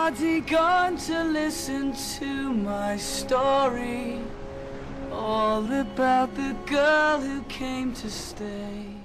Everybody gone to listen to my story, all about the girl who came to stay.